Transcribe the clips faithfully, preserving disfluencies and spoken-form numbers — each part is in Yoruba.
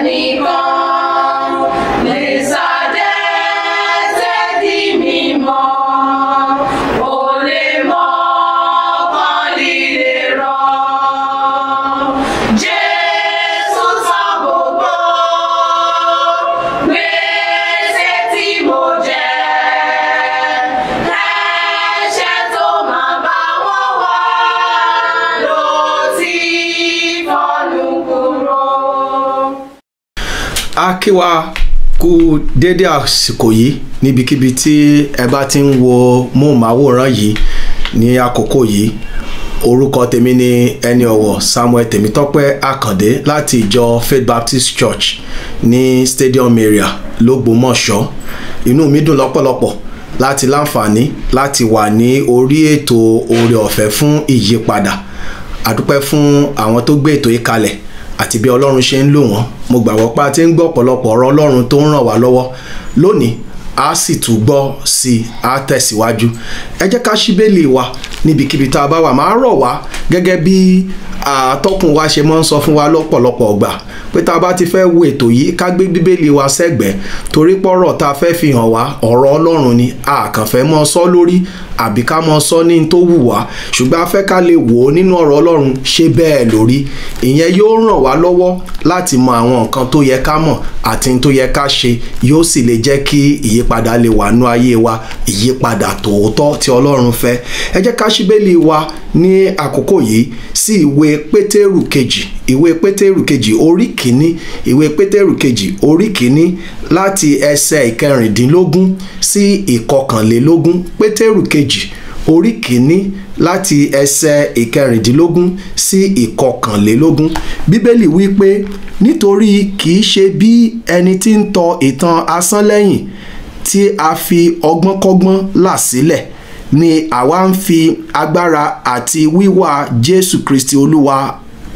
A kí wa kú dédé àsìkò yìí níbikíbi tí ẹ bá ti ń wo móhùnmáwòrán yìí ní àkókò yìí. Orúkọ tèmi ni ẹni ọ̀wọ̀ Samuel Temitope Akande láti ìjọ Faith Baptist Church ní Stadium area l'Ógbómọ̀ṣọ́. Inú mi dùn lọ́pọ̀lọpọ̀ láti láǹfààní láti wà ní orí ètò oore ọ̀fẹ́ fún ìyípadà. A dúpẹ́ fún àwọn tó gbé ètò yìí kalẹ̀ àti bí Ọlọ́run ṣe ń lò wọ́n. Mo gbàgbọ́ pé a ti ń gbọ́ ọ̀pọ̀lọpọ̀ ọ̀rọ̀ Ọlọ́run tó ń ràn wá lọ́wọ́. Lónìí a sì tún gbọ́ sí a tẹ̀síwájú. Ẹ jẹ́ ká ṣí Bíbélì wa níbikíbi tá a bá wà. Máa rọ̀ wá gẹ́gẹ́ bí àtọ́kùn wa ṣe máa ń sọ fún wa lọ́pọ̀lọpọ̀ ọgbà pé tá a bá ti fẹ́ wo ètò yìí ká gbé Bíbélì wa sẹ́gbẹ̀ẹ́, torí pọ́rọ̀ tá a fẹ́ fi hàn wá ọ̀rọ̀ Ọlọ́run ni. A kàn fẹ́ mọ́ sọ lórí àbí ká mọ́ sọ ní tó wù wá, ṣùgbọ́n a fẹ́ ká lè wò ó nínú ọ̀rọ̀ Ọlọ́run ṣe bẹ́ẹ̀ lórí. Ìyẹn yóò ràn wá lọ́wọ́ láti mọ àwọn nǹkan tó yẹ ká mọ̀ àti tó yẹ ká ṣe, yóò sì lè jẹ́ kí ìyípadà lè wà nú ayé wa, ìyípadà tòótọ́ tí Ọlọ́run fẹ́. Ẹ jẹ́ ká ṣí Bíbélì wa ní àkókò yìí sí ìwé Pétérù kejì, ìwé Pétérù kejì orí kìíní, ìwé Pétérù kejì orí kìíní láti ẹsẹ̀ ìkẹrìndínlógún sí ìkọkànlélógún. Pétérù kejì orí kìíní láti ẹsẹ̀ ìkẹrìndínlógún sí ìkọkànlélógún. Bíbélì wí pé nítorí kìí ṣe bí ẹni tí ń tọ ìtàn asán lẹ́yìn tí a fi ọgbọ́nkọ́gbọ́n là sílẹ̀ ni àwa ń fi agbára àti wíwá Jésù Kristi Olúwa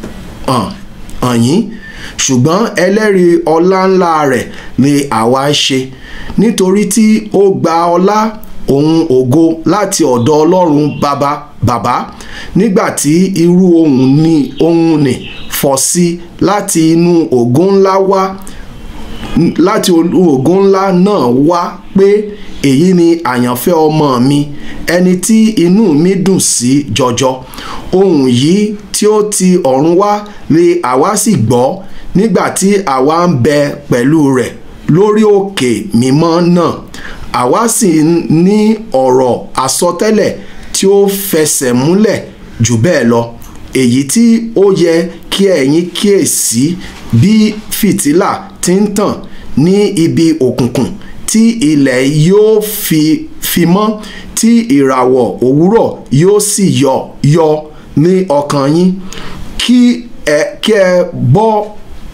hàn hàn yín, ṣùgbọ́n ẹlẹ́rìí ọlá ńlá rẹ̀ ni àwa ń ṣe, nítorí tí ó gba ọlá ohun ògo láti ọ̀dọ̀ Ọlọ́run bàbá bàbá nígbà tí irú ohun ní ohun ní fọ̀ sí láti inú ògo ńlá wá láti ògo ńlá náà wá pé èyí ni àyànfẹ́ ọmọ mi, ẹni tí inú mi dùn sí jọjọ. Ohun yìí tí ó ti ọ̀run wá lé àwa sì gbọ́ nígbà tí àwa ń bẹ pẹ̀lú rẹ̀ lórí òkè mímọ́ náà. Àwa sì ní ọ̀rọ̀ àsọtẹ́lẹ̀ tí ó fẹsẹ̀ múlẹ̀ jù bẹ́ẹ̀ lọ, èyí tí ó yẹ kí ẹ̀yin kíyèsí bí fìtílà ti ń tàn ní ibi òkùnkùn tí ilẹ̀ yóò fi fi mọ́, tí ìràwọ̀ òwúrọ̀ yóò sì yọ yọ ní ọkàn yín, kí ẹ kí ẹ bọ́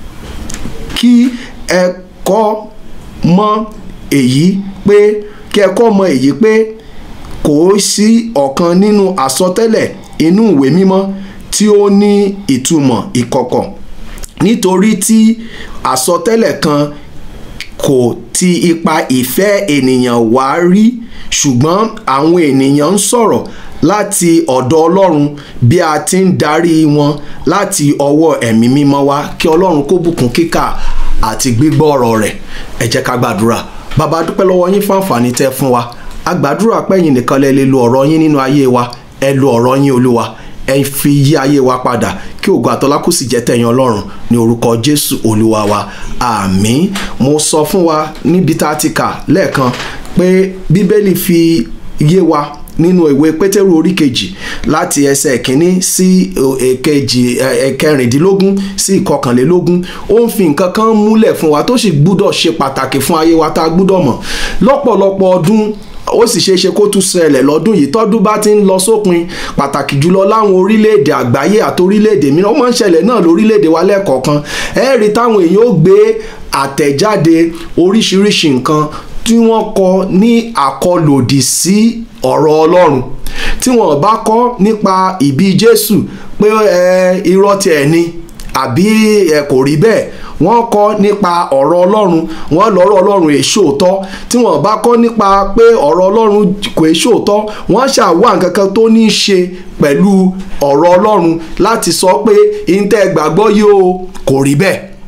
kí ẹ kọ́ mọ̀ èyí pé kí ẹ kọ́ mọ̀ èyí pé kò sí ọ̀kan nínú àsọtẹ́lẹ̀ inú ìwé mímọ́ tí ó ní ìtumọ̀ ìkọ̀kọ̀, nítorí tí àsọtẹ́lẹ̀ kan kò ti ipa ìfẹ́ ènìyàn wá rí, ṣùgbọ́n àwọn ènìyàn ń sọ̀rọ̀ láti ọ̀dọ̀ Ọlọ́run bí a ti ń darí wọn láti ọwọ́ ẹ̀mí mímọ́ wá. Kí Ọlọ́run kó bùkún kíkà àti gbígbọ́ ọ̀rọ̀ rẹ̀. Ẹ jẹ́ ká gbàdúrà. Bàbá, dúpẹ́ lọ́wọ́ yín fún àǹfààní tẹ́ fún wa. A gbàdúrà pé ẹ̀yin nìkan lẹ lè lo ọ̀rọ̀ yín nínú ayé wa. Ẹ lo ọ̀rọ̀ yín Olúwa, ẹ fi yí ayé wa padà, kí ògo àtọlá kó sì jẹ́ tẹ̀yin Ọlọ́run ní orúkọ Jésù Olúwa wa. Àmín. Mo sọ fún wa níbi tá a ti kà lẹ́ẹ̀kan pé Bíbélì fi yé wa nínú ìwé Pétérù orí kejì láti ẹsẹ̀ ìkíní sí èkejì ẹ̀kẹrìndínlógún sí ìkọkànlélógún. Ó ń fi nǹkan kan múlẹ̀ fún wa tó sì gbúdọ̀ ṣe pàtàkì fún ayé wa tá a gbúdọ̀ mọ̀. Lọ́pọ̀lọpọ̀ ọdún ó sì ṣeé ṣe kó tún ṣẹlẹ̀ lọ́dún yìí tọ́dún bá ti ń lọ sópin, pàtàkì jùlọ láwọn orílẹ̀-èdè àgbáyé àti orílẹ̀-èdè mìíràn. Ó máa ń ṣẹlẹ̀ náà lórílẹ̀-èdè wa lẹ́ẹ̀kọ̀ọ̀kan. Ẹ rí táwọn èèyàn ó gbé àtẹ̀jáde oríṣiríṣi nǹkan tí wọ́n kọ ní àkọlòdì sí ọ̀rọ̀ Ọlọ́run, tí wọ́n bá kọ nípa ìbí Jésù pé ẹ irọ́ ti ẹ̀ ni àbí ẹ kò rí bẹ́ẹ̀, wọ́n kọ nípa ọ̀rọ̀ Ọlọ́run, wọ́n lọ́rọ̀ Ọlọ́run èso òótọ́. Tí wọ́n bá kọ nípa pé ọ̀rọ̀ Ọlọ́run kò èso òótọ́, wọ́n ṣàwá nǹkan kan tó ní í ṣe pẹ̀lú ọ̀rọ̀ Ọlọ́run láti sọ pé ìǹtẹ́ gbàgbọ́ yóò kò rí bẹ́ẹ̀.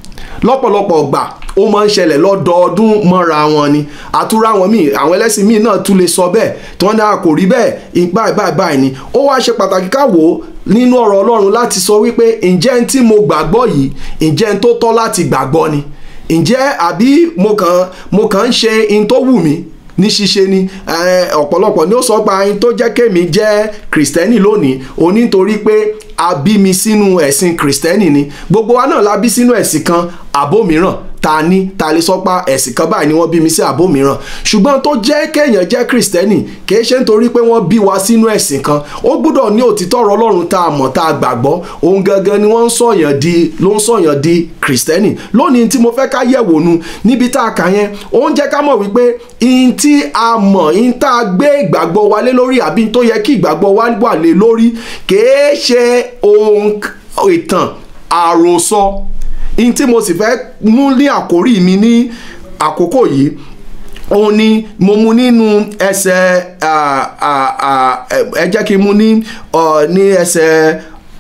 lọ́pọ̀lọpọ̀ ọgbà ó máa ń ṣẹlẹ̀ lọ́dọọdún mọ́ra wọn ni àtúrà wọn míì àwọn ẹlẹ́sìn míì náà tún lè sọ bẹ́ẹ̀ tí wọ́n náà kò rí bẹ́ẹ̀ ìgbà báyìí báyìí ni ó wá ṣe pàtàkì ká wò ó nínú ọ̀rọ̀ Ọlọ́run láti sọ wípé ǹjẹ́ ń tí mo gbàgbọ́ yìí ǹjẹ́ ń tó tọ́ láti gbàgbọ́ ni ǹjẹ́ àbí mo kàn mo kàn ń ṣe in tó wù mí ní ṣíṣe ni ọ̀pọ̀lọpọ̀ ni ó sọ pa in tó jẹ́ kémi jẹ́ kìrìsìtẹ́nì lónìí ó ní torí pé a bí mi sínú ẹ̀sìn kìrìsìtẹ́nì ni gbogbo wa náà la bí sínú ẹ̀sìn kan àbó mìíràn ta ní ta lè sọ pa ẹ̀sìn kan báyìí ni wọ́n bí mi sí àbó mìíràn ṣùgbọ́n tó jẹ́ kéèyàn jẹ́ kìrìsìtẹ́nì kìí ṣe nítorí pé wọ́n bí wa sínú ẹ̀sìn kan ó gbọ́dọ̀ ní òtítọ́ ọ̀rọ̀ Ọlọ́run tá a mọ̀ tá a gbàgbọ́ òun gangan ni wọ́n ń sọ̀yàn di ló ń sọ̀yàn di kìrìsìtẹ́nì lónìí tí mo fẹ́ ká yẹ̀wò nu níbi tá a kà yẹn ó ń jẹ́ ká mọ̀ wípé in tí a mọ̀ in tá a gbé ìgbàgbọ́ wa lé lórí àbí tó yẹ kí ìgbàgbọ́ wa wà lé lórí kìí ṣe ohun ìtàn àròsọ in tí mo sì fẹ́ mú ní àkórí mi ní àkókò yìí òun ni mo mú nínú ẹsẹ̀ ẹ jẹ́ kí n mú ní ní ẹsẹ̀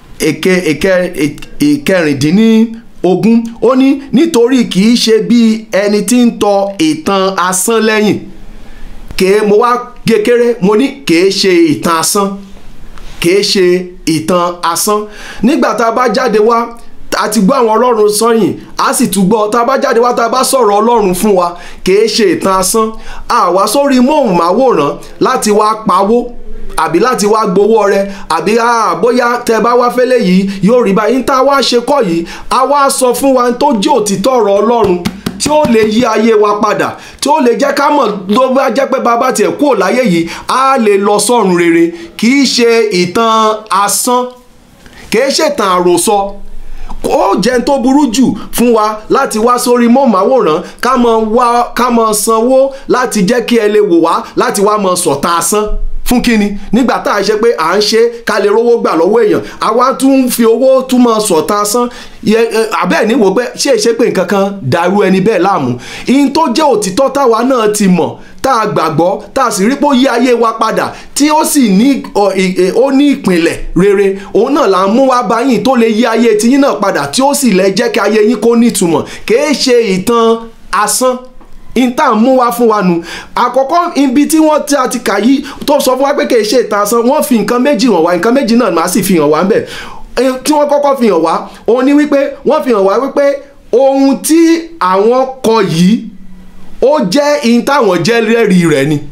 ìkẹrìndínlógún ó ní nítorí kì í ṣe bí ẹni tí ń tọ ìtàn asán lẹ́yìn kèé mo wá kékeré mo ní kèé ṣe ìtàn asán kèé ṣe ìtàn asán nígbà tá a bá jáde wá a ti gbọ́ àwọn Ọlọ́run sọ́yìn a sì tún gbọ́ tá a bá jáde wá tá a bá sọ̀rọ̀ Ọlọ́run fún wa kìí ṣe ìtàn asán àwa sórí móhùnmáwòrán láti wá pawó àbí láti wá gbowó ọrẹ àbí bóyá tẹ bá wá fẹ́lẹ́ yìí yóò rí báyìí tá a wá ṣe kọ́ yìí a wá sọ fún wa tó jẹ́ òtítọ́ ọ̀rọ̀ Ọlọ́run tí ó lè yí ayé wa padà tí ó lè jẹ́ ká mọ̀ tó bá jẹ́ pé bàbá tiẹ̀ kúrò láyé yìí a lè lọ sọ́run rere kìí ṣe ìtàn asán kìí ṣe ìtàn àròsọ ó jẹ́ tó burú jù fún wa láti wá sórí móhùnmáwòrán ká mọ wá ká mọ sanwó láti jẹ́ kí ẹ lè wò wá láti wá mọ sọ̀tà asán fún kíni nígbà tá a ṣe pé à ń ṣe ká lè rówó gbà lọ́wọ́ èèyàn àwa tún ń fi owó tún mọ sọ̀tà asán àbẹ́ẹ̀ ní wò pé ṣé ìṣe pé nǹkan kan dàrú ẹni bẹ́ẹ̀ láàmú ihun tó jẹ́ òtítọ́ táwa náà ti mọ̀ tá a gbàgbọ́ tá a sì rí pé ó yí ayé wa padà tí ó sì ní ó ní ìpìnlẹ̀ rere òun náà là ń mú wá báyìí tó lè yí ayé tiyín náà padà tí ó sì lè jẹ́ kí ayé yín kó nítumọ̀ kìí ṣe ìtàn asán ìta mú wá fún wa nù àkọ́kọ́ ibi tí wọ́n ti àti kà yìí tó sọ fún wa pé kìí ṣe ìtàn asán wọ́n fi nǹkan méjì hàn wá nǹkan méjì náà máa sì fi hàn wá ń bẹ̀ tí wọ́n kọ́kọ́ fi hàn wá òun ni wípé wọ́n fi hàn wá wípé ohun tí àwọn kọ yìí ó jẹ́ in táwọn jẹ́ lẹ́rìí rẹ̀ ni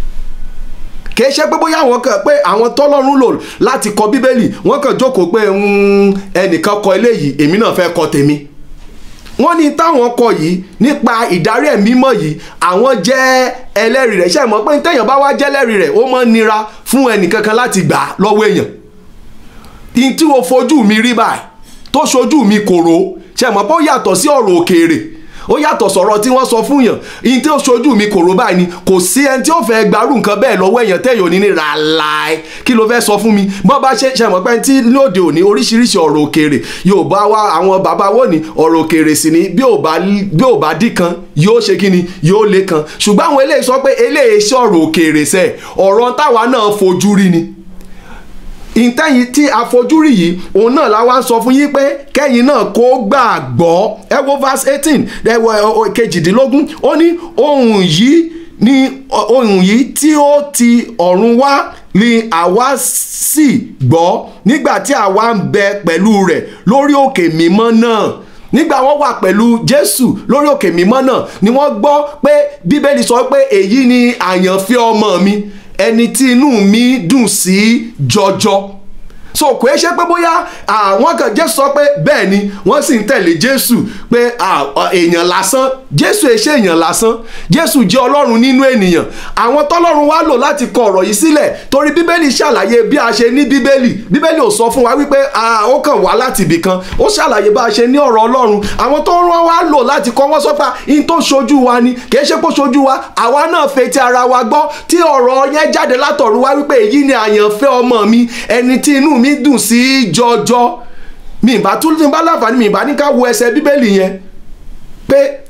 kìí ṣe pé bóyá àwọn kan pé àwọn tọ́lọ́run lò láti kọ bíbélì wọ́n kàn jókòó pé ẹnìkan kọ eléyìí èmi náà fẹ́ kọ tèmi wọ́n ní táwọn kọ yìí nípa ìdarí ẹ̀mí mímọ́ yìí àwọn jẹ́ ẹlẹ́rìí rẹ̀ ṣe mọ̀ pé téèyàn bá wá jẹ́ ẹlẹ́rìí rẹ̀ ó máa ń nira fún ẹnìkankan láti gbà lọ́wọ́ èèyàn in tí o fojú mi rí báyìí tó ṣojú mi kòrò ṣe mọ̀ pé ó yàtọ̀ sí ọ̀rọ̀ òkèèrè ó yàtọ̀ sọ̀rọ̀ tí wọ́n sọ fún yàn in tí ó ṣojú mi kòrò báyìí ni kò sí ẹni tí ó fẹ́ gbárù nǹkan bẹ́ẹ̀ lọ́wọ́ èèyàn téèyàn ní ní ràláì kí ló fẹ́ sọ fún mi bọ́ bá ṣe ṣe mọ̀ pé tí lóde òní oríṣiríṣi ọ̀rọ̀ òkèèrè Yorùbá wa àwọn bàbá wò ní ọ̀rọ̀ òkèèrè sì ni bí ò bá bí ò bá dí kan yóò ṣe kí ni yóò lé kan ṣùgbọ́n àwọn eléyìí sọ pé eléyìí ṣe ọ̀rọ̀ òkèèrè sẹ́ ọ̀rọ̀ táwa náà fojú rí ni ìtẹ́yìn tí àfojúrí yìí òun náà la wá ń sọ fún yín pé kẹ́yìn náà kó gbàgbọ́ ẹ wo verse eighteen ẹ wo kejìdínlógún ó ní ohun yìí ní ohun yìí tí ó ti ọ̀run wá ni àwa sì gbọ́ nígbà tí àwa ń bẹ pẹ̀lú rẹ̀ lórí òkè mímọ́ náà nígbà wọ́n wà pẹ̀lú Jésù lórí òkè mímọ́ náà ni wọ́n gbọ́ pé Bíbélì sọ pé èyí ni àyànfẹ́ ọmọ mi ẹni tí inú mi dùn sí jọjọ so kò ẹ ṣe pé bóyá àwọn kan Jésù sọ pé bẹ́ẹ̀ ni wọ́n sì ń tẹ̀lé Jésù pé èèyàn lásán Jésù ẹ ṣe èèyàn lásán Jésù jẹ́ Ọlọ́run nínú ènìyàn àwọn tọ́lọ́run wá lò láti kọ ọ̀rọ̀ yìí sílẹ̀ torí Bíbélì ṣàlàyé bí a ṣe ní Bíbélì Bíbélì ò sọ fún wa wípé ó kàn wá láti ibì kan ó ṣàlàyé bá a ṣe ní ọ̀rọ̀ Ọlọ́run àwọn tó rán wá lò láti kọ wọ́n sọ́pà in tó ṣojú wa ni kì í ṣe pé ṣojú wa àwa náà fetí ara wa gbọ́ tí ọ̀rọ̀ yẹn jáde látọ̀run wá wípé èyí ni àyànfẹ́ ọmọ mi ẹni tí inú mi dùn sí jọjọ mi ìbá tún ní bá láǹfààní mi ìbá ní ká wo ẹsẹ̀ Bíbélì yẹn pé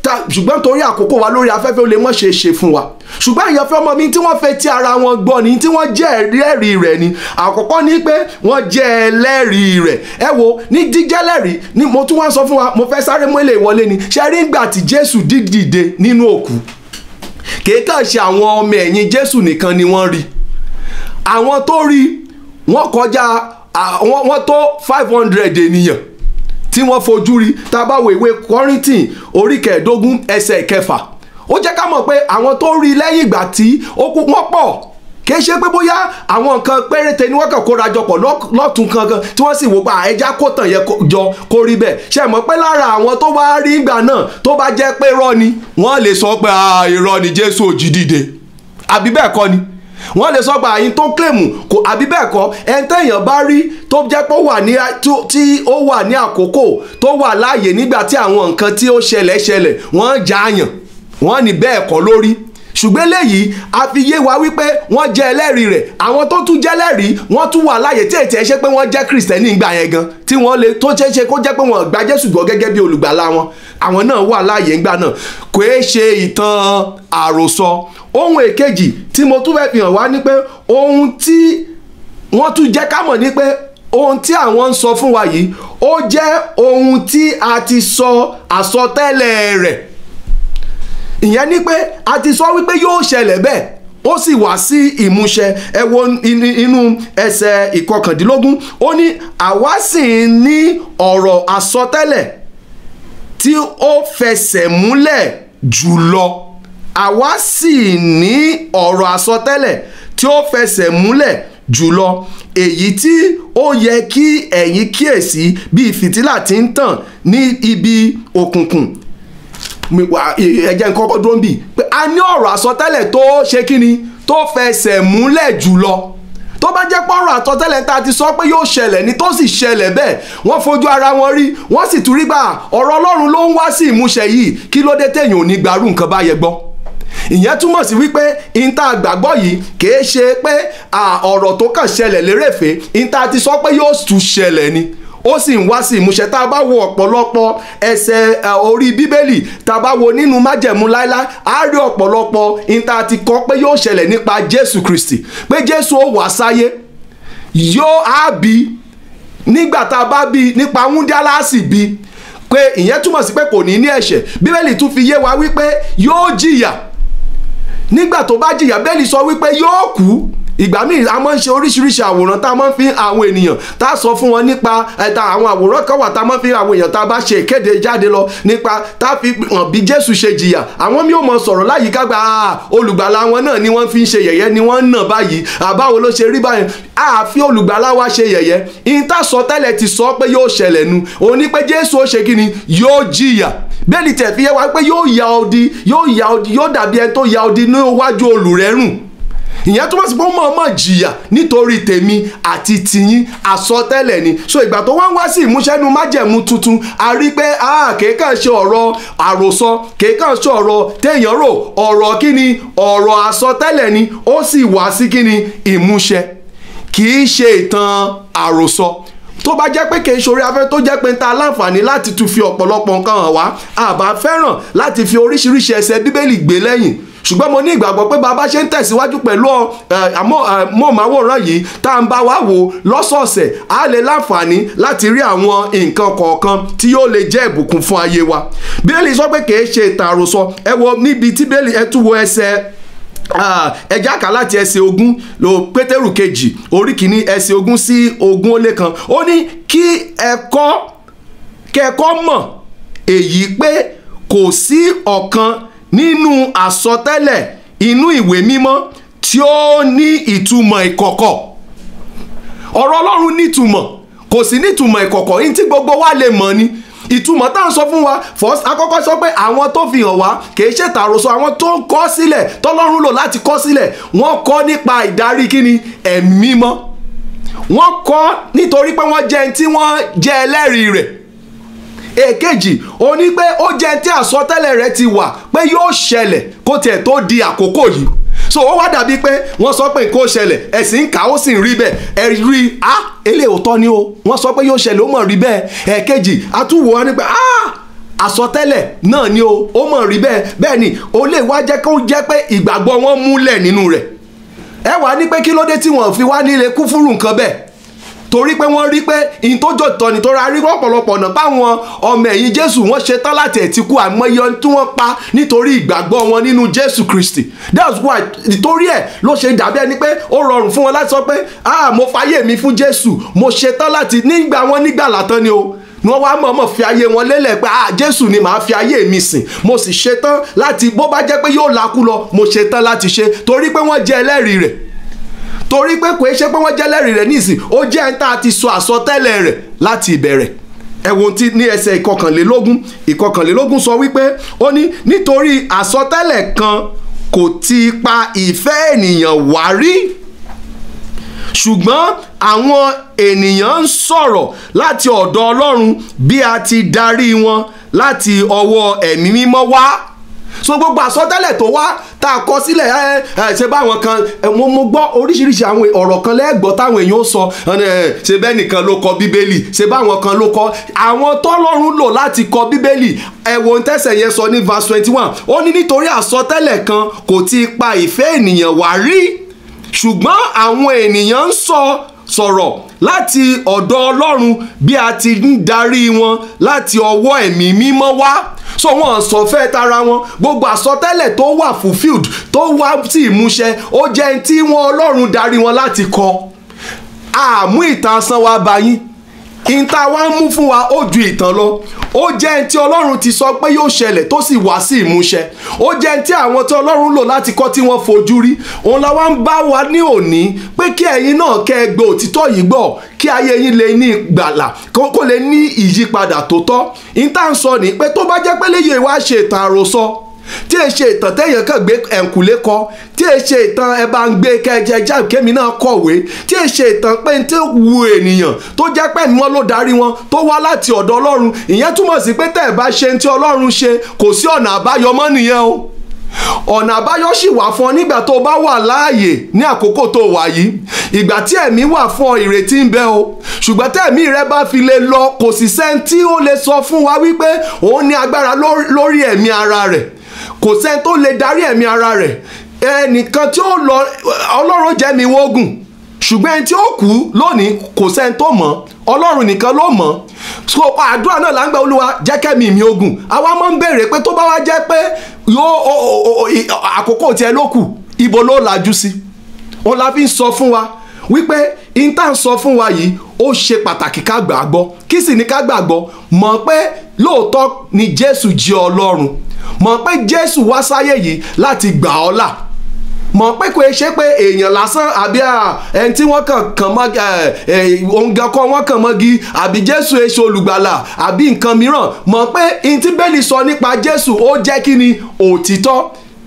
ṣùgbọ́n torí àkókò wa lórí afẹ́fẹ́ ó lè mọ̀ ṣe é ṣe fún wa. Ṣùgbọ́n ìyànfẹ́ ọmọ mi tí wọ́n fẹ́ tí ara wọn gbọ́ ni tí wọ́n jẹ́ ẹlẹ́rìí rẹ̀ ni. Àkọ́kọ́ ni pé wọ́n jẹ́ ẹlẹ́rìí rẹ̀. Ẹ wo ní jíjẹ́lẹ́rìí ni mo tún wá sọ fún wa, mo fẹ́ sáré mú ilé ìwọlé ni. Ṣé rí ìgbà tí Jésù dìde nínú òkú, kèékà ṣe àwọn ọmọ ẹ̀yìn Jésù nìkan ni wọ́n rí. Àwọn tó rí wọ́n kọjá wọ́n tó five hundred ènìyàn tí wọ́n fojú rí. Tá a bá wo ìwé Kọ́ríńtì orí kẹẹ̀ẹ́dógún ẹsẹ̀ kẹfà, ó jẹ́ ká mọ̀ pé àwọn tó rí lẹ́yìn ìgbà tí ó kú wọ́n pọ̀. Kì í ṣe pé bóyá àwọn nǹkan péréte ni wọ́n kàn kóra jọpọ̀ lọ́tún kankan tí wọ́n sì wò pa ẹja kó tàn yẹ jọ kó rí bẹ́ẹ̀. Ṣé mọ̀ pé lára àwọn tó bá rí ìgbà náà tó bá jẹ́ pé irọ́ ni, wọ́n lè sọ pé irọ́ ni Jésù ò jí dìde, àbí bẹ́ẹ̀ kọ́ ni? Wọ́n lè sọ pé àyín tó kílèmù kò, àbí bẹ́ẹ̀ kọ́? ẹni téèyàn bá rí tó jẹ́ pé ó wà ní tí ó wà ní àkókò tó wà láàyè nígbà tí àwọn nǹkan tí ó ṣẹlẹ̀ ṣẹlẹ̀, wọ́n jààyàn, wọ́n ní bẹ́ẹ̀ kọ́ lórí. Ṣùgbọ́n léyìí a fi yé wa wípé wọ́n jẹ́ ẹlẹ́rìí rẹ̀. Àwọn tó tún jẹ́ ẹlẹ́rìí wọ́n tún wà láàyè tí ètò ẹ̀ ṣe pé wọ́n jẹ́ Kristẹni ìgbà yẹn gan, tí wọ́n lè tó ṣe é ṣe kó jẹ́ pé wọ́n gba Jésù gbọ́ gẹ́gẹ́ bí olùgbàlà wọn. Àwọn náà wà láàyè ńgbà náà. Kò é ṣe ìtàn àròsọ. Ohun èkejì tí mo tún fẹ́ fi hàn wá ni pé ohun tí wọ́n tún jẹ́ ká mọ̀ ni pé ohun tí àwọn ń sọ fún wa yìí ó jẹ́ ohun tí a ti sọ àsọtẹ́lẹ̀ rẹ̀. Ìyẹn ni pé a ti sọ wípé yóò ṣẹlẹ̀ bẹ́ẹ̀, ó sì wá sí ìmúṣẹ. Ẹ wo inú ẹsẹ̀ ìkọkàndínlógún, ó ní àwa sì ń ní ọ̀rọ̀ àsọtẹ́lẹ̀ tí ó fẹsẹ̀ múlẹ̀ jùlọ. Àwa sì ní ọ̀rọ̀ àsọtẹ́lẹ̀ tí ó fẹsẹ̀ múlẹ̀ jùlọ, èyí tí ó yẹ kí ẹ̀yin kíyèsí bí fìtílà tí ń tàn ní ibi òkùnkùn. Ẹ̀jẹ̀ nǹkan kọ́ dúró ń bì pé a ní ọ̀rọ̀ àsọtẹ́lẹ̀ tó ṣe kíni, tó fẹsẹ̀ múlẹ̀ jùlọ. Tó bá jẹ́ pọ́nrọ̀ àsọtẹ́lẹ̀ tá a ti sọ pé yóò ṣẹlẹ̀ ni tó sì ṣẹlẹ̀ bẹ́ẹ̀, wọ́n fojú ara wọn rí, wọ́n sì tún rí bá ọ̀rọ̀ Ọlọ́run ló ń wá sí ìmúṣẹ yìí, kí ló dé téèyàn ò ní gbarú nǹkan bá yẹ gbọ́? Ìyẹn túmọ̀ sí wípé ìta àgbàgbọ́ yìí kìí ṣe pé ọ̀rọ̀ tó kàn ṣẹlẹ̀ lérèfé, ìta ti sọ pé yóò tún ṣẹlẹ̀ ni, ó sì ń wá sí ìmúṣẹ. Tá a bá wo ọ̀pọ̀lọpọ̀ ẹsẹ̀ orí Bíbélì, tá a bá wo nínú májẹ̀mú láíláí, á rí ọ̀pọ̀lọpọ̀ ìta ti kọ́ pé yóò ṣẹlẹ̀ nípa Jésù Kristi, pé Jésù ó wá sáyé, yóò á bí, nígbà tá a bá bí nípa wúndíá láàsì bí, pé ìyẹn túmọ̀ sí pé kò ní ní ẹ̀ṣẹ̀. Bíbélì tún fi yé wa wípé yóò jìyà. Nígbà tó bá jìyà, Bíbélì sọ wípé yóò kú. Ìgbà míì a máa ń ṣe oríṣiríṣi àwòrán tá a máa ń fi àwọn ènìyàn, tá a sọ fún wọn nípa ẹ̀ta àwọn àwòrán kan wà tá a máa ń fi àwọn èèyàn tá a bá ṣe ìkéde jáde lọ nípa tá a fi hàn bí Jésù ṣe jìyà. Àwọn mi ò mọ sọ̀rọ̀ láyìíká gba olùgbàlà wọn náà ni wọ́n fi ń ṣe yẹ̀yẹ́, ni wọ́n ń nà báyìí, àbáwo ló ṣe rí báyìí. Àfi olùgbàlà wa ṣe yẹ̀yẹ́. Ìta sọ tẹ́lẹ̀ ti sọ pé yóò ṣẹlẹ̀ nu, òun ní pé Jésù ó ṣe kí ni, yóò jìyà. Bẹ́ẹ̀ni tẹ̀ fi yé wa pé yóò ya odi, yóò ya odi, yóò dàbí ẹni tó ya odi níwájú olùrẹ́rùn. Ìyẹn túmọ̀ sí pé ó mọ̀ mọ̀ jìyà nítorí tèmi àti tìyín, àsọtẹ́lẹ̀ ni. So ìgbà tó wá ń wá sí ìmúṣẹ́nu májẹ̀mú tuntun, a rí pé kèékàn ṣe ọ̀rọ̀ àròsọ, kèékàn ṣe ọ̀rọ̀ téèyàn rò, ọ̀rọ̀ kíni, ọ̀rọ̀ àsọtẹ́lẹ̀ ni, ó sì wá sí kíni, ìmúṣẹ. Kì í ṣe ìtàn àròsọ. Tó bá jẹ́ pé kìí ṣorí afẹ́ tó jẹ́ pé ń ta láǹfààní láti tún fi ọ̀pọ̀lọpọ̀ nǹkan hàn wá, àbá fẹ́ràn láti fi oríṣiríṣi ẹsẹ̀ Bíbélì gbé lẹ́yìn. Ṣùgbọ́n mo ní ìgbàgbọ́ pé bàbá ṣe ń tẹ̀síwájú pẹ̀lú àmóhùnmáwòrán yìí tá à ń bá wa wò lọ́sọ̀ọ̀sẹ̀, á lè láǹfààní láti rí àwọn nǹkan kọ̀ọ̀kan tí yóò lè jẹ́ ìbùkún fún ayé wa. Bíbélì sọ pé kìí ṣe ìtàn àròsọ. Ẹ wo níbi tí Bíbélì ẹ tún wo ẹsẹ̀ ẹjá kà láti ẹsẹ̀ ogún lo Pétérù kejì orí kìíní ẹsẹ̀ ogún sí ogún ó lé kan. Ó ní kí ẹ̀kọ́ kẹ́kọ́ mọ̀ èyí pé kò sí ọ̀kan nínú àsọtẹ́lẹ̀ inú ìwé mímọ́ tí ó ní ìtumọ̀ ìkọ̀kọ̀. Ọ̀rọ̀ Ọlọ́run ní ìtumọ̀, kò sí ní ìtumọ̀ ìkọ̀kọ̀, ní tí gbogbo wa lè mọ̀ ni. Ìtumọ̀ tá à ń sọ fún wa, first àkọ́kọ́ sọ pé àwọn tó fi hàn wá kìí ṣe tàròsọ, àwọn tó ń kọ sílẹ̀, tọ́lọ́run lò láti kọ sílẹ̀, wọ́n kọ nípa ìdarí kíni, ẹ̀mí mímọ́. Wọ́n kọ nítorí pé wọ́n jẹ́ ẹni tí wọ́n jẹ́ ẹlẹ́rìí rẹ̀. Èkejì, ó ní pé ó jẹ́ tí àsọtẹ́lẹ̀ rẹ̀ ti wà pé yóò ṣẹlẹ̀ kó tiẹ̀ tó di àkókò yìí. So ó wá dàbí pé wọ́n sọ pé nǹkan ó ṣẹlẹ̀, ẹ̀sìn ń kà ó sì ń rí bẹ́ẹ̀, ẹ rí á eléyìí òótọ́ ni o, wọ́n sọ pé yóò ṣẹlẹ̀ ó mọ̀ rí bẹ́ẹ̀. Ẹ̀kejì, àtúwò wọn ni pé á àsọtẹ́lẹ̀ náà ni o ó mọ̀ rí bẹ́ẹ̀ bẹ́ẹ̀ ni ó lè wá jẹ́ kó jẹ́ pé ìgbàgbọ́ wọn múlẹ̀ nínú rẹ̀ ẹ wá ní pé kí ló dé tí wọ́n fi wá nílé kúfúrú nǹkan bẹ́ẹ̀ torí pé wọ́n rí pé ìyìn tó jọ tọ́ ni tó ra rí ọ̀pọ̀lọpọ̀ ọ̀nà báwọn ọmọ ẹ̀yìn Jésù wọ́n ṣe tán láti ẹ̀ ti kú àmọ́yẹ tí wọ́n pa nítorí ìgbàgbọ́ wọn nínú Jésù Kristi that's why nítorí ẹ̀ ló ṣe dàbí ẹni pé ó rọrùn fún wọn láti sọ pé ah mo fàyè mi fún Jésù mo ṣe tán láti nígbà wọn nígbàlà tán ni o ni wọ́n wá mọ̀ọ́mọ̀ fi ayé wọn lélẹ̀ pé ah Jésù ni màá fi ayé mi sìn mo sì ṣe tán láti bó bá jẹ́ pé yóò lakú lọ mo ṣe tán láti ṣe torí pé wọ́n jẹ́ ẹlẹ́rìí rẹ̀ torí pé kò ṣe pé wọ́n jẹ́ ẹlẹ́rìí rẹ̀ nísìn ó jẹ́ ẹni tá a ti sọ àsọtẹ́lẹ̀ rẹ̀ láti ìbẹ̀rẹ̀ ẹ̀wọ̀n tí ní ẹsẹ̀ ìkọkànlélógún ìkọkànlélógún sọ wípé ó ní nítorí àsọtẹ́lẹ̀ kan kò ti pa ìfẹ́ ènìyàn wá rí ṣùgbọ́n àwọn ènìyàn ń sọ̀rọ̀ láti ọ̀dọ̀ Ọlọ́run bí a ti darí wọn láti ọwọ́ ẹ̀mí mímọ́ wá so gbogbo àsọtẹ́lẹ̀ tó wá tá a kọ sílẹ̀ ẹ ẹ ṣe báwọn kan mo mo gbọ́ oríṣiríṣi àwọn ọ̀rọ̀ kan lẹ́gbọ́ táwọn èèyàn ó sọ ẹ ṣe bẹ́ẹ̀ nìkan ló kọ bíbélì ṣe báwọn kan ló kọ àwọn tọ́lọ́run lò láti kọ bíbélì ẹ wo tẹ́sẹ̀ yẹn sọ ní verse twenty one ó ní nítorí àsọtẹ́lẹ̀ kan kò ti pa ìfẹ́ ènìyàn wá rí ṣùgbọ́n àwọn ènìyàn ń sọ sọ̀rọ̀ láti ọ̀dọ̀ Ọlọ́run bí a ti ń darí wọn láti ọwọ́ ẹ̀mí mímọ́ wá so wọn sọ fẹ́ tara wọn gbogbo àsọtẹ́lẹ̀ tó wà fulfilled tó wá sí ìmúṣẹ ó jẹ́ tí wọn Ọlọ́run darí wọn láti kọ àmú ìtàn asán wa báyìí ìta wa ń mú fún wa ó ju ìtàn lọ ó jẹ́ tí Ọlọ́run ti sọ pé yóò ṣẹlẹ̀ tó sì wá sí ìmúṣẹ ó jẹ́ tí àwọn tí Ọlọ́run lò láti kọ́ tí wọ́n fojú rí òun la wá ń bá wa ní òní pé kí ẹ̀yin náà kẹ́ ẹ gbọ́ òtítọ́ yìí gbọ́ kí ayé yín lè ní ìgbàlà kó lè ní ìyípadà tó tọ́ ìta ń sọ ní pé tó bá jẹ́ pé léyè wá ṣe ìtàn àròsọ tí ẹ ṣe ìtàn téèyàn kàn gbé ẹ̀ǹkùlé kọ tí ẹ ṣe ìtàn ẹ bá ń gbé kẹjẹ já kémi náà kọ̀wé tí ẹ ṣe ìtàn pé tí ó wu ènìyàn tó jẹ́ pé ẹ̀mí wọn ló darí wọn tó wá láti ọ̀dọ̀ Ọlọ́run ìyẹn túmọ̀ sí pé tẹ́ ẹ bá ṣe tí Ọlọ́run ṣe kò sí ọ̀nà àbáyọ mọ́ nìyẹn o ọ̀nà àbáyọ sì wà fún ọ nígbà tó bá wà láàyè ní àkókò tó wà yìí ìgbà tí ẹ̀mí wà fún ọ ìrètí ń bẹ o ṣùgbọ́n tẹ̀mí rẹ bá fi lè lọ kò sì sẹ́ni tí ó lè sọ fún wa wípé òun ní agbára lórí ẹ̀mí ara rẹ̀ kò sẹ́ni tó lè darí ẹ̀mí ara rẹ̀ ẹnìkan tí ó lọ Ọlọ́run jẹ́ mi wógùn ṣùgbọ́n ẹni tí ó kú lónìí kò sẹ́ni tó mọ̀ Ọlọ́run nìkan ló mọ̀ so àdúrà náà là ń gbà Olúwa jẹ́ kẹ́mi mi ogun àwa máa ń béèrè pé tó bá wá jẹ́ pé yóò àkókò tiẹ̀ ló kù ibo ló lajú sí òun la fi ń sọ fún wa wípé ìta ń sọ fún wa yìí ó ṣe pàtàkì ká gbàgbọ́ kí sì ní ká gbàgbọ́ mọ̀ pé lóòótọ́ ni Jésù jẹ́ Ọlọ́run mọ̀ pé Jésù wá sáyé yìí láti gbà ọ́ là mọ̀ pé kò ṣe pé èèyàn lásán àbí ẹni tí wọ́n kàn kàn mọ́ òǹgàn kan wọ́n kàn mọ́gi àbí Jésù èso olùgbàlà àbí nǹkan mìíràn mọ̀ pé ihun tí Bíbélì sọ nípa Jésù ó jẹ́ kí ni òtítọ́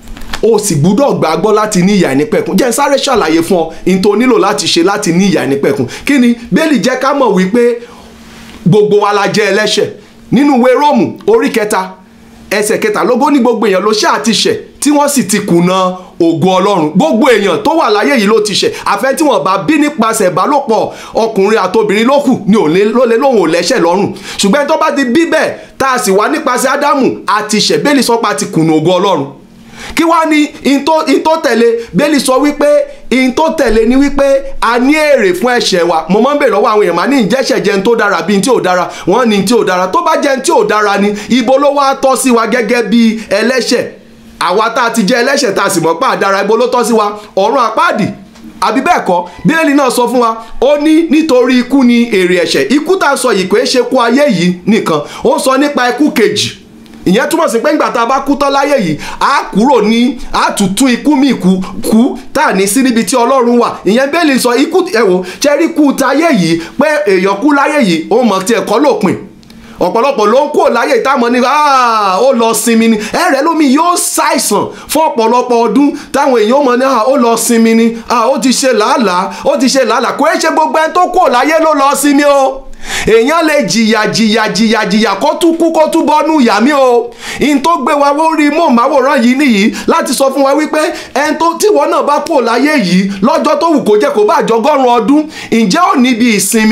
o sì gbúdọ̀ gbàgbọ́ láti ní ìyà ìnípẹ̀kun jẹ́ n sáré ṣàlàyé fún ọ ihun tó nílò láti ṣe láti ní ìyà ìnípẹ̀kun kí ni Bíbélì jẹ́ ká mọ̀ wípé gbogbo wa la jẹ́ ẹlẹ́ṣẹ̀ nínú ìwé Róòmù orí kẹta ẹsẹ̀ kẹtàlógún ní gbogbo èèyàn ló ṣáà ti ṣẹ̀ tí wọ́n sì ti kùnà ògo Ọlọ́run gbogbo èèyàn tó wà láyé yìí ló ti ṣẹ̀ àfẹ́ tí wọ́n bá bí nípasẹ̀ ìbálòpọ̀ ọkùnrin àtobìnrin ló kù ní òlé lólé lóhùn ò lẹ́ṣẹ̀ lọ́rùn ṣùgbọ́n tó bá ti bí bẹ́ẹ̀ tá a sì wá nípasẹ̀ Ádámù àti ṣẹ̀ Bíbélì sọ pé a ti kùnà ògo Ọlọ́run kí wá ní in tó tẹ̀lé Bíbélì sọ wípé in tó tẹ̀lé ni wípé a ní èrè fún ẹ̀ṣẹ̀ wa mo máa ń bèèrè lọ́wọ́ àwọn èèyàn máa ní ìjẹ́ṣẹ̀ jẹun tó dára bí n tí ò dára wọ́n ní tí ò dára tó bá jẹun tí ò dára ni ibo ló wá tọ́ sí wa gẹ́gẹ́ bí ẹlẹ́ṣẹ̀ àwa tá a ti jẹ́ ẹlẹ́ṣẹ̀ tá a sì mọ̀ pé àdára ibo ló tọ́ sí wa ọ̀run àpáàdì àbí bẹ́ẹ̀ kọ́ Bíbélì náà sọ fún wa ó ní nítorí ikú ni èrè ẹ̀ṣẹ̀ ikú tá a sọ yìí kò ṣe kú ayé yìí nìkan ó sọ nípa ikú kejì ìyẹn túmọ̀ sí pé nígbà tá a bá kú tán láyé yìí á kúrò ní á tuntun ikú mi kú kú tá a ní sí níbi tí Ọlọ́run wà ìyẹn Bíbélì sọ ikú ẹ̀wò ṣẹ́rí kú táyé yìí pé èèyàn kú láyé yìí ó mọ̀ tí ẹ̀kọ́ lópin ọ̀pọ̀lọpọ̀ ló ń kó láyé ìtàmọ́ ní ó lọ sinmi ni ẹ̀rẹ́ lómi yóò ṣàìsàn fún ọ̀pọ̀lọpọ̀ ọdún táwọn èèyàn mọ̀ ní ó lọ sinmi ni ó ti ṣe làálàá ó ti ṣe làálàá kò é ṣe gbogbo ẹni tó kó láyé ló lọ sinmi o èèyàn lè jìyà jìyà jìyà jìyà kó tún kú kó tún bọ́nú ìyà mi o in tó gbé wa lórí mọ̀máwòrán yìí nìyí láti sọ fún wa wípé ẹni tó tíwọ́ náà bá kó láyé yìí lọ́jọ́ tó wù kó jẹ́ kó bá jọgọ́rùn ọdún ǹjẹ́ ò níbi ìsinmi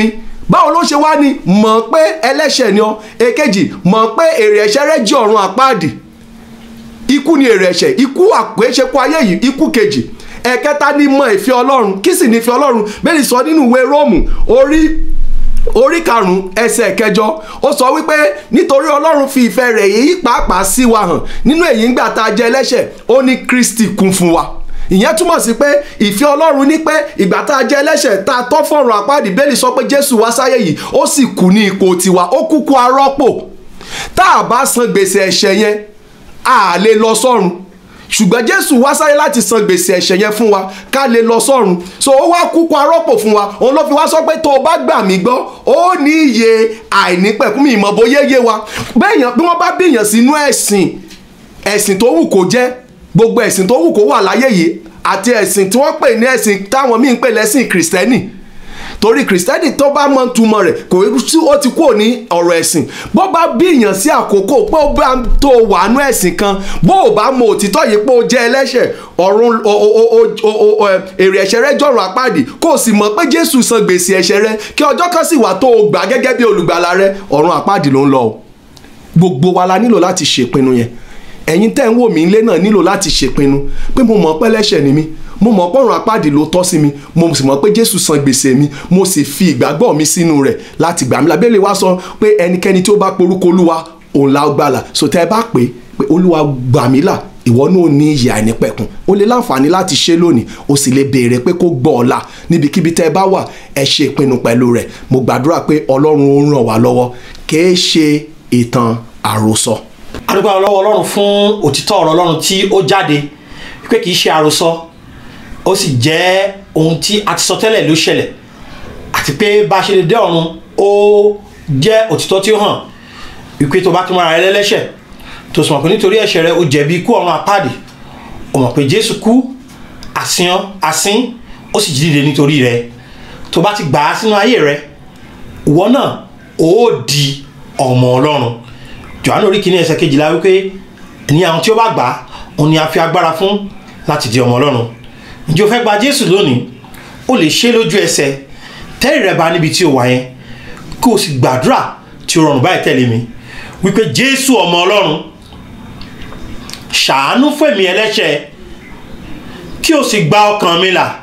báwo ló ṣe wá ní mọ̀ pé ẹlẹ́ṣẹ̀ ni ọ́? Èkejì, mọ̀ pé èrè ẹ̀ṣẹ̀ rẹ jẹ́ ọ̀run àpáàdì. Ikú ni èrè ẹ̀ṣẹ̀, ikú àpèéṣekú ayé yìí, ikú kejì. Ẹ̀kẹta ni mọ̀ ìfẹ́ Ọlọ́run. Kí sì ni ìfẹ́ Ọlọ́run? Bẹ́ẹ̀ ni sọ nínú ìwé Róòmù orí orí karùn-ún ẹsẹ̀ kẹjọ, ó sọ wípé nítorí Ọlọ́run fi ìfẹ́ rẹ̀ yìí pàápàá sí wa hàn nínú èyí ńgbà tá a jẹ́ ẹlẹ́ṣẹ̀, ó ní Kristi kún fún wa. Ìyẹn túmọ̀ sí pé ìfẹ́ Ọlọ́run ní pé ìgbà tá a jẹ́ ẹlẹ́ṣẹ̀ tá a tọ́ fọ̀run àpáàdì, Bíbélì sọ pé Jésù wá sáyé yìí ó sì kú ní ipò tiwa, ó kúkú arọ́pò. Tá a bá san gbèsè ẹ̀ṣẹ̀ yẹn a lè lọ sọ́run, ṣùgbọ́n Jésù wá sáyé láti san gbèsè ẹ̀ṣẹ̀ yẹn fún wa ká lè lọ sọ́run. So ó wá kúkú arọ́pò fún wa. Òun ló fi wá sọ pé tó o bá gbà mí gbọ́ ó ní ìyè àìnípẹ̀kún. Mi ìmọ̀ bóyá yé wa bẹ́ẹ̀yàn bí wọ́n bá bíyàn sínú ẹ̀sìn ẹ̀sìn tó wù kó jẹ́, gbogbo ẹ̀sìn tó wù kó wà láyé yìí, àti ẹ̀sìn tí wọ́n pè ní ẹ̀sìn táwọn míì ń pè lẹ́sìn kìrìsìtẹ́nì, torí kìrìsìtẹ́nì tó bá mọ̀ túmọ̀ rẹ̀ kò sí, ó ti kúrò ní ọ̀rọ̀ ẹ̀sìn. bó bá bíyàn sí àkókò pé ó bá tó wà nú ẹ̀sìn kan, bó o bá mọ òtítọ́ yìí pé ó jẹ́ ẹlẹ́ṣẹ̀, ọ̀run èrè ẹ̀ṣẹ̀ rẹ jọ̀run àpáàdì, kó o sì mọ̀ pé Jésù san gbèsè ẹ̀ṣẹ̀ rẹ, kí ọjọ́ kan sì wà tó o gbà gẹ́gẹ́ bí olùgbàlà rẹ, ọ̀run àpáàdì ló ń lọ. Gbogbo wa la nílò láti ṣèpinnu yẹn. Ẹ̀yin tẹ́ ń wò mí ilé náà nílò láti ṣèpinnu pé mo mọ̀ pé ẹlẹ́ṣẹ̀ ni mí, mo mọ̀ pé ọ̀run àpáàdì ló tọ́ sí mi, mo sì mọ̀ pé Jésù san gbèsè mi, mo sì fi ìgbàgbọ́ mi sínú rẹ̀ láti gbà mí là. Bíbélì wá sọ pé ẹnikẹ́ni tí ó bá porúkọ Olúwa òun la gbàlà. So tẹ́ ẹ bá pè pé Olúwa gbà mí là, ìwọ náà ní ìyè àìnípẹ̀kun. O lè láǹfààní láti ṣe lónìí, o sì lè béèrè pé kó gbọ́ ọ̀la níbikíbi tẹ́ ẹ bá wà. Ẹ ṣe ìpinnu pẹ̀lú rẹ̀. Mo gbàdúrà pé Ọlọ́run ó ràn wá lọ́wọ́, kìí ṣe ìtàn àròsọ. A dúpẹ́ lọ́wọ́ Ọlọ́run fún òtítọ́ ọ̀rọ̀ Ọlọ́run tí ó jáde pé kìí ṣe àròsọ, ó sì jẹ́ ohun tí a ti sọ tẹ́lẹ̀ ló ṣẹlẹ̀, àti pé bá a ṣe lè dé ọ̀run ó jẹ́ òtítọ́ tí ó hàn wípé tó bá tún mọ́ra rẹ lẹ́lẹ́ṣẹ̀ tó sì mọ̀ pé nítorí ẹ̀ṣẹ̀ rẹ ó jẹ̀bi ikú ọ̀run àpáàdì, ó mọ̀ pé Jésù kú àsín àsín ó sì jí dìde nítorí rẹ. Tó bá ti gbà á sínú ayé rẹ, ìwọ náà ó di ọmọ Ọlọ́run. Jòhánù orí kìíní ẹsẹ̀ kejìlá wípé ní àwọn tí ó bá gbà á òun ni a fi agbára fún láti di ọmọ Ọlọ́run. Ǹjẹ́ o fẹ́ gba Jésù lónìí? O lè ṣe lójú ẹsẹ̀, tẹ́rì rẹ bá níbi tí o wà yẹn, kó o sì gbàdúrà tí o rọrùn báyìí tẹ̀lé mi wípé Jésù ọmọ Ọlọ́run, ṣàánú fún èmi ẹlẹ́ṣẹ̀, kí o sì gba ọkàn mi là.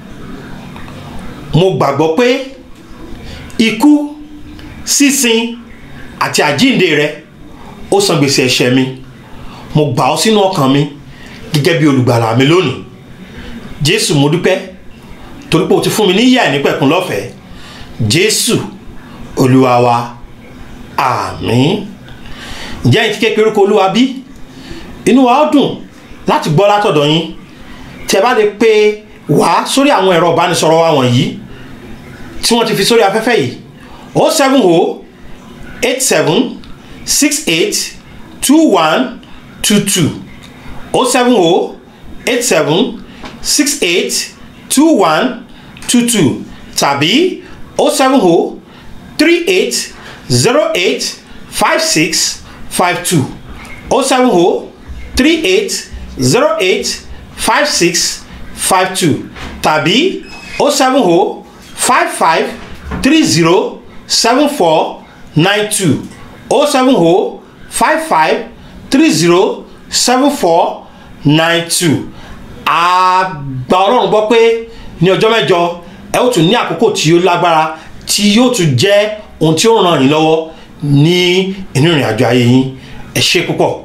Mo gbàgbọ́ pé ikú, sísin àti àjíǹde rẹ ó san gbèsè ẹ̀ṣẹ̀ mi. Mo gbà ọ́ sínú ọkàn mi gẹ́gẹ́ bí olùgbàlà mi lónìí. Jésù, mo dúpẹ́ torí pé o ti fún mi ní ìyè àìnípẹ̀kun lọ́fẹ̀ẹ́. Jésù Olúwa wa, àmín. Ǹjẹ́ ẹ̀yin ti ké pe orúkọ Olúwa bí? Inú wa ó dùn láti gbọ́ látọ̀dọ̀ yín. Tí ẹ bá lè pe wá sórí àwọn ẹ̀rọ ìbánisọ̀rọ̀ wa wọ̀nyí tí wọ́n ti fi sórí afẹ́fẹ́ yìí: oh seven oh eight seven six eight two one two two, oh seven oh eight seven six eight two one two two, tàbí oh seven oh three eight zero eight five six five two, oh seven oh three eight zero eight five six five two, tàbí oh seven oh five five three zero seven four nine two, oh seven oh five five three zero seven four nine two. Àgbà Ọlọ́run gbọ́ pé ní ọjọ́ mẹ́jọ ẹ ó tún ní àkókò tí ó lágbára tí yóò tún jẹ́ ohun tí ó ràn yín lọ́wọ́ ní inú ìrìn àjò ayé yín. Ẹ ṣé púpọ̀.